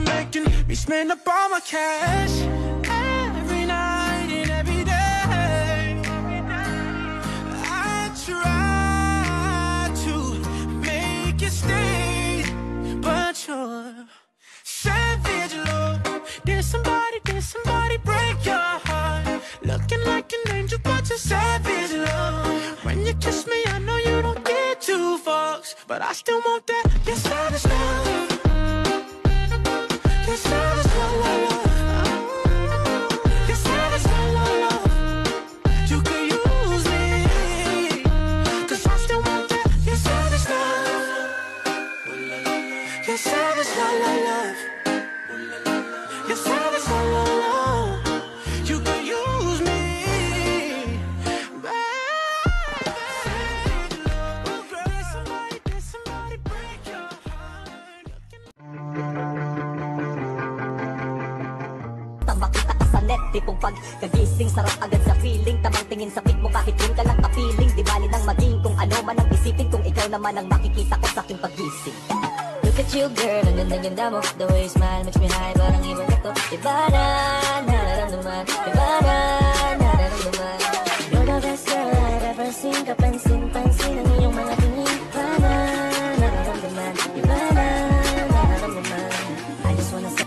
making me spend up all my cash every night and every day. I try to make you stay, but you're savage love. Did somebody break your heart? Looking like an angel, but you're savage love. When you kiss me, I know you don't get two fucks, but I still want that. You're savage love. You're savage love, love, love. You're savage love, love, love. You could use me, 'cause I still want that. You're savage love. You're savage love, love, love. You're savage love, love, love. You could use me. Did somebody break your heart? Makita ka sa net, tipong pagkagising sarap agad sa feeling. Tamang tingin sa pic mo kahit yun ka lang kapiling. Di bali nang maging kung ano man ang isipin, kung ikaw naman ang makikita ko sa aking paggising. Look at you girl, ang ganda-ganda mo. The way you smile makes me high, parang iba na to. Iba na, nararamdaman. Iba na, nararamdaman. You're the best girl I've ever seen. Kapansin-pansin ang iyong mga tingin. Iba na, nararamdaman. Iba na, nararamdaman. I just wanna say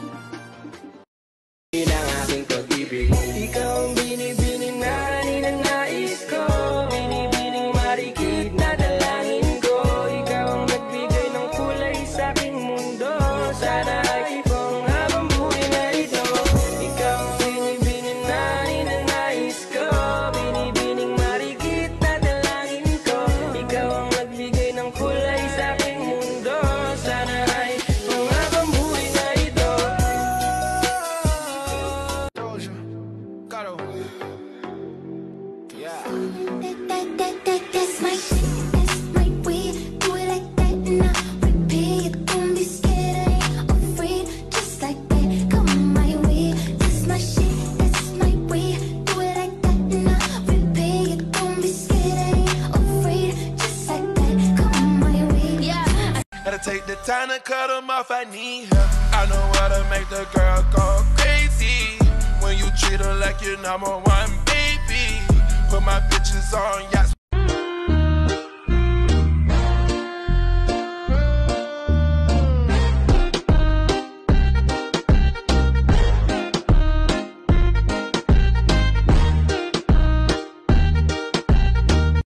ng aking pag-ibig. Ikaw ang binibining na ninanais ko, binibining marikit na dalangin ko. Ikaw ang nagbigay ng kulay sa aking mundo. Sana ay kung habang buhay na ito. Ikaw ang binibining na ninanais ko, binibining marikit na dalangin ko. Ikaw ang nagbigay ng kulay sa aking mundo. Sana ay kung habang buhay na ito. That's my shit, that's my way. Do it like that and I repeat. Don't be scared, I ain't afraid. Just like that, come my way. That's my shit, that's my way. Do it like that and I repeat. Don't be scared, I ain't afraid. Just like that, come my way. Yeah. Gotta take the time to cut them off, I need help. I know how to make the girl go crazy. When you treat her like your number one baby. Put my bitches on yachts